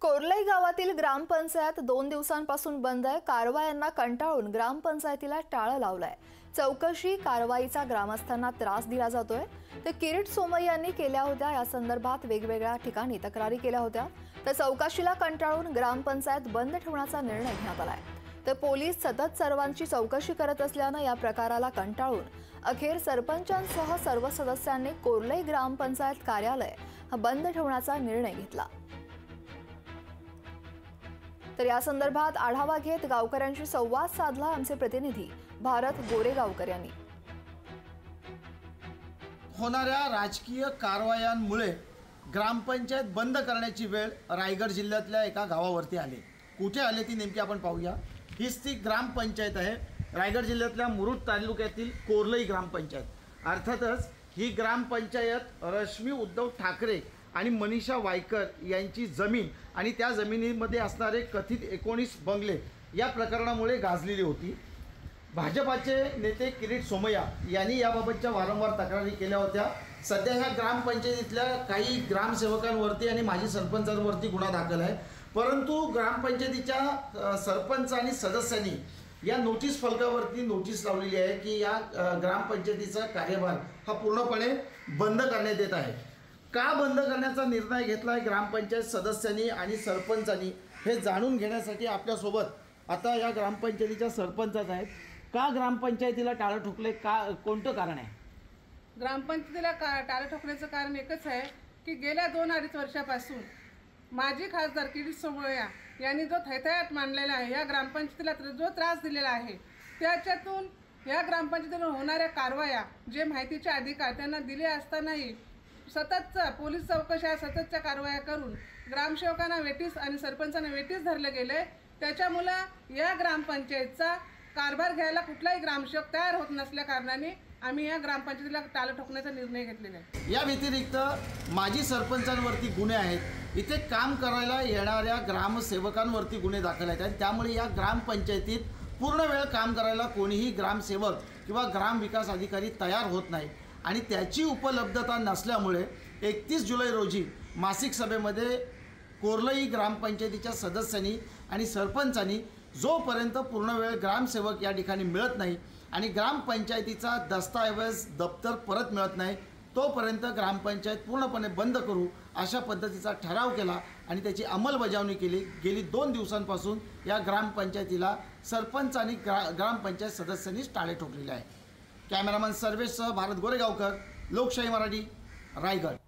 कोर्लई गावातील ग्रामपंचायत 2 दिवसांपासून बंद आहे। कारवायांना कंटाळून ग्रामपंचायतीला टाळं लावलंय। चौकशी कारवाईचा ग्रामस्थांना त्रास दिला जातोय। ते किरीट सोमय्या यांनी केल्या होत्या। या संदर्भात वेगवेगळ्या ठिकाणी तक्रारी केल्या होत्या। तर चौकशीला कंटाळून ग्रामपंचायत बंद ठेवण्याचा निर्णय घेण्यात आलाय। तर पोलीस सतत सर्वांची चौकशी करत असल्यानं या प्रकाराला कंटाळून अखेर सरपंचांसह सर्व सदस्यांनी कोर्लई ग्रामपंचायत कार्यालय बंद ठेवण्याचा निर्णय घेतला। तर या संदर्भात आढावा घेत गावकऱ्यांशी संवाद साधला आमचे प्रतिनिधी भारत गोरेगावकर यांनी। होणाऱ्या राजकीय कारवायांमुळे ग्रामपंचायत बंद करण्याची वेळ रायगड जिल्ह्यातल्या एका गावावरती आली। कुठे आले ती नेमकी आपण पाहूया। हीच ती ग्रामपंचायत आहे, रायगड जिल्ह्यातल्या मुरुड तालुक्यातील कोर्लई ग्रामपंचायत। अर्थातच ही ग्रामपंचायत रश्मी उद्धव ठाकरे आणि मनीषा वायकर यांची जमीन आणि त्या जमिनीमध्ये असणारे कथित 19 बंगले या प्रकरणामुळे गाजलेली होती। भाजपाचे नेते किरीट सोमय्या यांनी याबाबतच्या वारंवार तक्रारी केल्या होत्या। सध्या ह्या ग्रामपंचायतीतल्या काही ग्रामसेवकांवरती आणि माजी सरपंचांवरती गुन्हा दाखल आहे, परंतु ग्रामपंचायतीच्या सरपंच आणि सदस्यांनी या नोटीस फलकावरती नोटीस लावलेली आहे की या ग्रामपंचायतीचा कार्यभार हा पूर्णपणे बंद करण्यात येत आहे। का बंद करण्याचा निर्णय घेतला आहे ग्रामपंचायत सदस्यांनी आणि सरपंचांनी हे जाणून घेण्यासाठी आपल्यासोबत आता या ग्रामपंचायतीच्या सरपंचाच आहेत। का ग्रामपंचायतीला टाळं ठोकले, का कोणतं कारण आहे? ग्रामपंचायतीला टाळं ठोकण्याचं कारण एकच आहे की गेल्या 2-2.5 वर्षापासून माजी खासदार किरीट सोमय्या यांनी जो थैथयाट मांडलेला आहे, या ग्रामपंचायतीला जो त्रास दिलेला आहे, त्याच्यातून या ग्रामपंचायतीवर होणाऱ्या कारवाया जे माहितीचे अधिकार त्यांना दिले असतानाही सततचा पोलीस चौकशा सततच्या कारवाया करून ग्रामसेवकांना वेटीस आणि सरपंचांना वेटीस धरले गेले। त्याच्यामुळे या ग्रामपंचायतचा कारभार घ्यायला कुठलाही ग्रामसेवक तयार होत नसल्या कारणाने आम्ही या ग्रामपंचायतीला टाळं ठोकण्याचा निर्णय घेतलेला आहे। या व्यतिरिक्त माजी सरपंचांवरती गुन्हे आहेत, इथे काम करायला येणाऱ्या ग्रामसेवकांवरती गुन्हे दाखल आहेत आणि त्यामुळे या ग्रामपंचायतीत पूर्ण वेळ काम करायला कोणीही ग्रामसेवक किंवा ग्रामविकास अधिकारी तयार होत नाही आणि त्याची उपलब्धता नसल्यामुळे 31 जुलै रोजी मासिक सभेमध्ये कोर्लई ग्रामपंचायतीच्या सदस्यांनी आणि सरपंचांनी जोपर्यंत पूर्ण वेळ ग्रामसेवक या ठिकाणी मिळत नाही आणि ग्रामपंचायतीचा दस्तऐवज दप्तर परत मिळत नाही तोपर्यंत ग्रामपंचायत पूर्णपणे बंद करू अशा पद्धतीचा ठराव केला आणि त्याची अंमलबजावणी केली। गेली 2 दिवसांपासून या ग्रामपंचायतीला सरपंच आणि ग्रामपंचायत सदस्यांनीच टाळे ठोकलेले आहे। कॅमेरामन सर्वेशसह भारत गोरेगावकर, लोकशाही मराठी, रायगड।